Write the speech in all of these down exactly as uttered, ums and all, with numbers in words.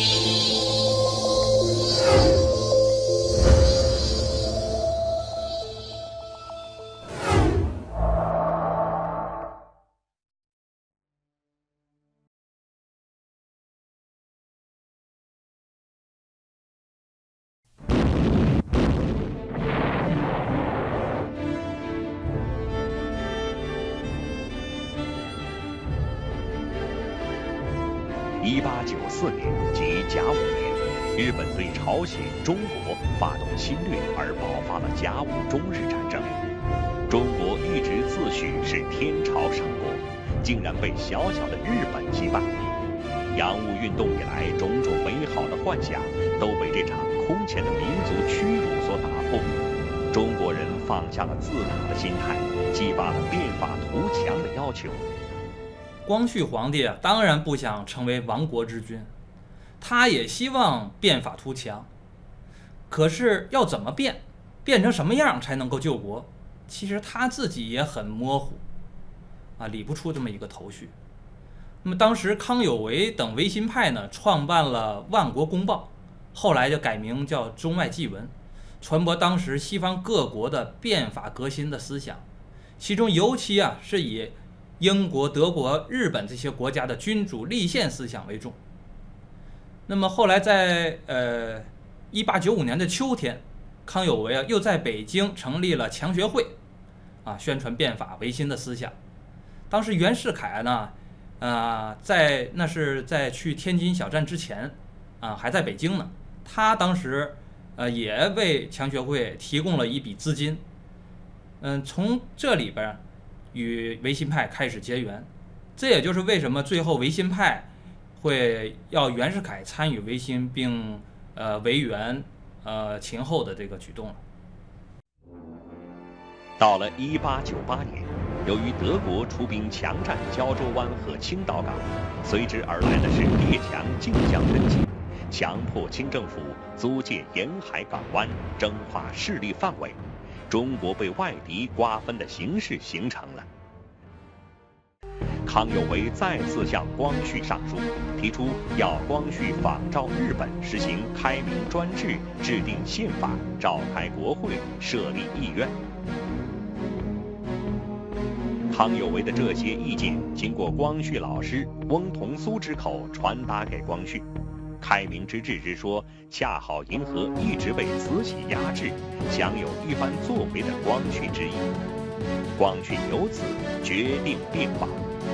一八九四年即甲午年，日本对朝鲜、中国发动侵略，而爆发了甲午中日战争。中国一直自诩是天朝上国，竟然被小小的日本击败。洋务运动以来，种种美好的幻想都被这场空前的民族屈辱所打破。中国人放下了自大的心态，激发了变法图强的要求。 光绪皇帝啊，当然不想成为亡国之君，他也希望变法图强。可是要怎么变，变成什么样才能够救国，其实他自己也很模糊，啊，理不出这么一个头绪。那么当时康有为等维新派呢，创办了《万国公报》，后来就改名叫《中外纪文》，传播当时西方各国的变法革新的思想，其中尤其啊是以英国、德国、日本这些国家的君主立宪思想为重。那么后来在呃一八九五年的秋天，康有为啊又在北京成立了强学会，啊，宣传变法维新的思想。当时袁世凯呢，呃，在那是在去天津小站之前，啊，还在北京呢。他当时呃也为强学会提供了一笔资金，嗯，从这里边与维新派开始结缘，这也就是为什么最后维新派会要袁世凯参与维新并呃维元呃前后的这个举动了。 到了一八九八年，由于德国出兵强占胶州湾和青岛港，随之而来的是列强竞相跟进，强迫清政府租借沿海港湾，争划势力范围。中国被外敌瓜分的形势形成了。康有为再次向光绪上书，提出要光绪仿照日本实行开明专制，制定宪法，召开国会，设立议院。康有为的这些意见经过光绪老师翁同苏之口传达给光绪。开明之治之说，恰好迎合一直被慈禧压制、想有一番作为的光绪之意。光绪由此决定变法。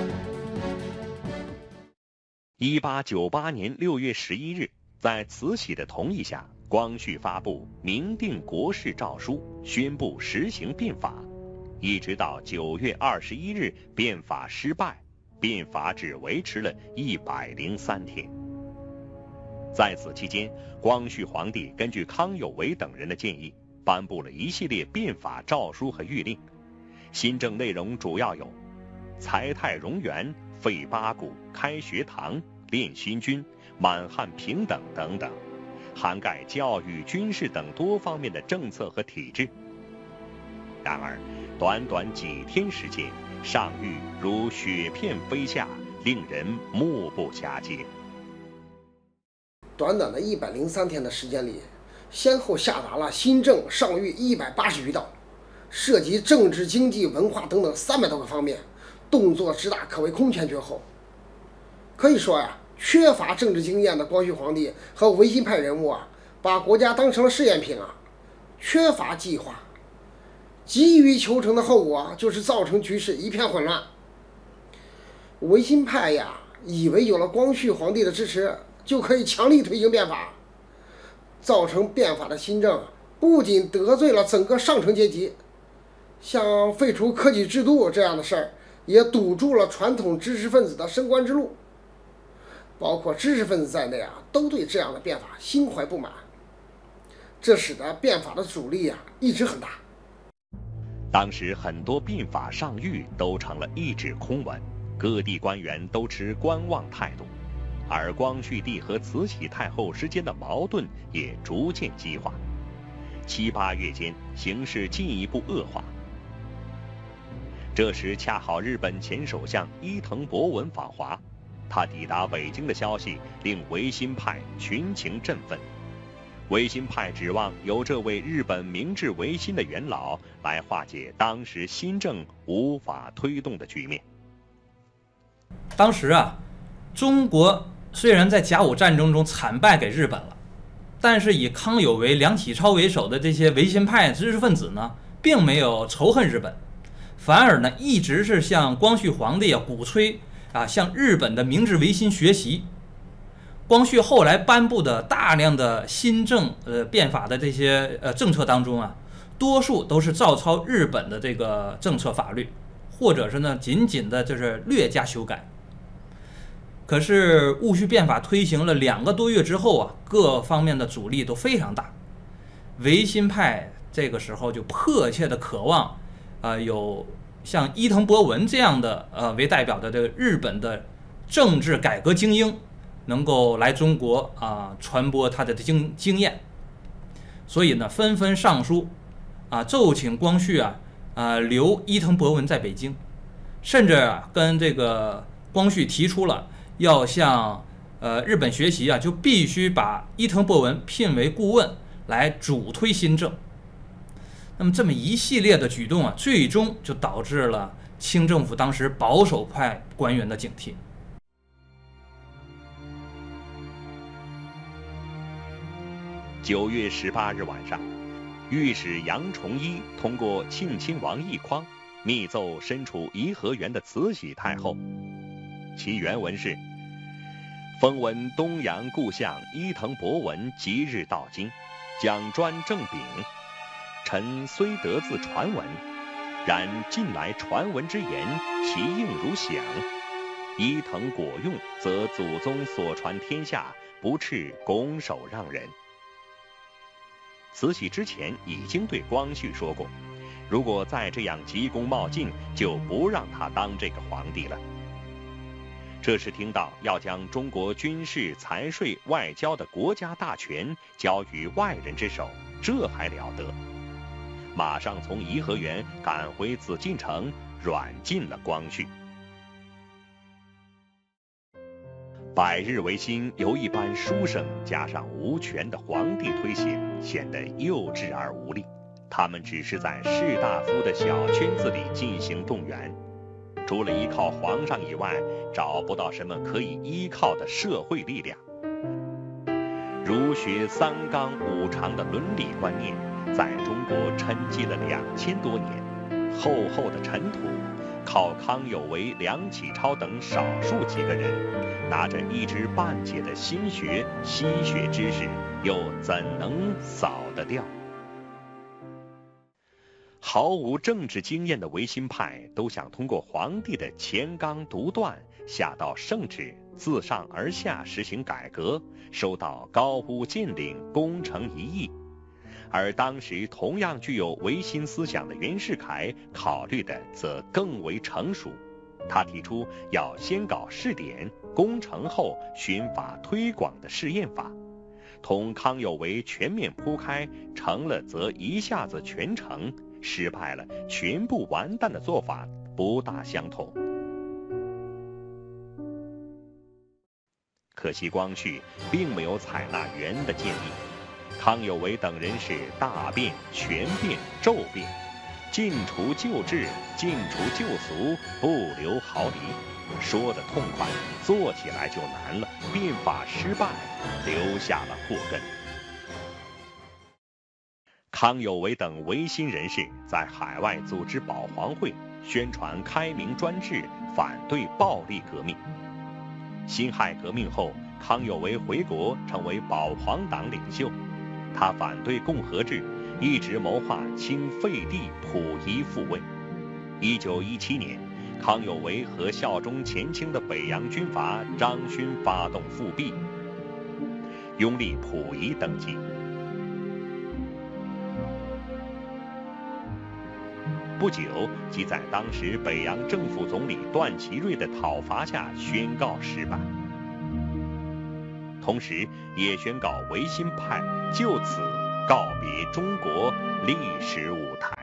一八九八年六月十一日，在慈禧的同意下，光绪发布明定国事诏书，宣布实行变法。一直到九月二十一日，变法失败，变法只维持了一百零三天。在此期间，光绪皇帝根据康有为等人的建议，颁布了一系列变法诏书和谕令。新政内容主要有裁太荣园、废八股、开学堂、练新军、满汉平等等等，涵盖教育、军事等多方面的政策和体制。然而，短短几天时间，上谕如雪片飞下，令人目不暇接。 短短的一百零三天的时间里，先后下达了新政上谕一百八十余道，涉及政治、经济、文化等等三百多个方面，动作之大，可谓空前绝后。可以说呀，缺乏政治经验的光绪皇帝和维新派人物啊，把国家当成了试验品啊，缺乏计划，急于求成的后果就是造成局势一片混乱。维新派呀，以为有了光绪皇帝的支持，就可以强力推行变法，造成变法的新政不仅得罪了整个上层阶级，像废除科举制度这样的事儿，也堵住了传统知识分子的升官之路。包括知识分子在内啊，都对这样的变法心怀不满，这使得变法的阻力啊一直很大。 当时很多变法上谕都成了一纸空文，各地官员都持观望态度。而光绪帝和慈禧太后之间的矛盾也逐渐激化，七八月间形势进一步恶化。这时恰好日本前首相伊藤博文访华， 他抵达北京的消息令维新派群情振奋。维新派指望由这位日本明治维新的元老来化解当时新政无法推动的局面。 当时啊，中国虽然在甲午战争中惨败给日本了，但是以康有为、梁启超为首的这些维新派知识分子呢，并没有仇恨日本，反而呢一直是向光绪皇帝啊鼓吹啊向日本的明治维新学习。光绪后来颁布的大量的新政呃变法的这些呃政策当中啊，多数都是照抄日本的这个政策法律，或者是呢仅仅的就是略加修改。可是戊戌变法推行了两个多月之后啊，各方面的阻力都非常大。维新派这个时候就迫切的渴望，呃，有像伊藤博文这样的呃为代表的这个日本的政治改革精英，能够来中国啊、呃、传播他的经经验。所以呢，纷纷上书啊，奏请光绪啊啊、呃、留伊藤博文在北京，甚至啊跟这个光绪提出了要向呃日本学习啊，就必须把伊藤博文聘为顾问来主推新政。那么这么一系列的举动啊，最终就导致了清政府当时保守派官员的警惕。 九月十八日晚上，御史杨崇一通过庆亲王奕匡密奏身处颐和园的慈禧太后，其原文是：封闻东洋故相伊藤博文即日到京，将专正禀。臣虽得自传闻，然近来传闻之言，其应如响。伊藤果用，则祖宗所传天下，不啻拱手让人。慈禧之前已经对光绪说过，如果再这样急功冒进，就不让他当这个皇帝了。这时听到要将中国军事、财税、外交的国家大权交于外人之手，这还了得？马上从颐和园赶回紫禁城，软禁了光绪。百日维新由一般书生加上无权的皇帝推行，显得幼稚而无力。他们只是在士大夫的小圈子里进行动员，除了依靠皇上以外，找不到什么可以依靠的社会力量。儒学三纲五常的伦理观念在中国沉寂了两千多年，厚厚的尘土，靠康有为、梁启超等少数几个人拿着一知半解的新学西学知识，又怎能扫得掉？毫无政治经验的维新派都想通过皇帝的乾纲独断，下到圣旨，自上而下实行改革，收到高屋建瓴，攻城一役。而当时同样具有维新思想的袁世凯考虑的则更为成熟，他提出要先搞试点，攻城后循法推广的试验法，同康有为全面铺开，成了则一下子全成，失败了全部完蛋的做法不大相同。可惜光绪并没有采纳袁的建议，康有为等人是大变、全变、骤变，尽除旧制，尽除旧俗，不留毫厘。说得痛快，做起来就难了，变法失败，留下了祸根。康有为等维新人士在海外组织保皇会，宣传开明专制，反对暴力革命。辛亥革命后，康有为回国成为保皇党领袖，他反对共和制，一直谋划清废帝，溥仪复位。一九一七年，康有为和效忠前清的北洋军阀张勋发动复辟，拥立溥仪登基。不久，即在当时北洋政府总理段祺瑞的讨伐下宣告失败，同时也宣告维新派就此告别中国历史舞台。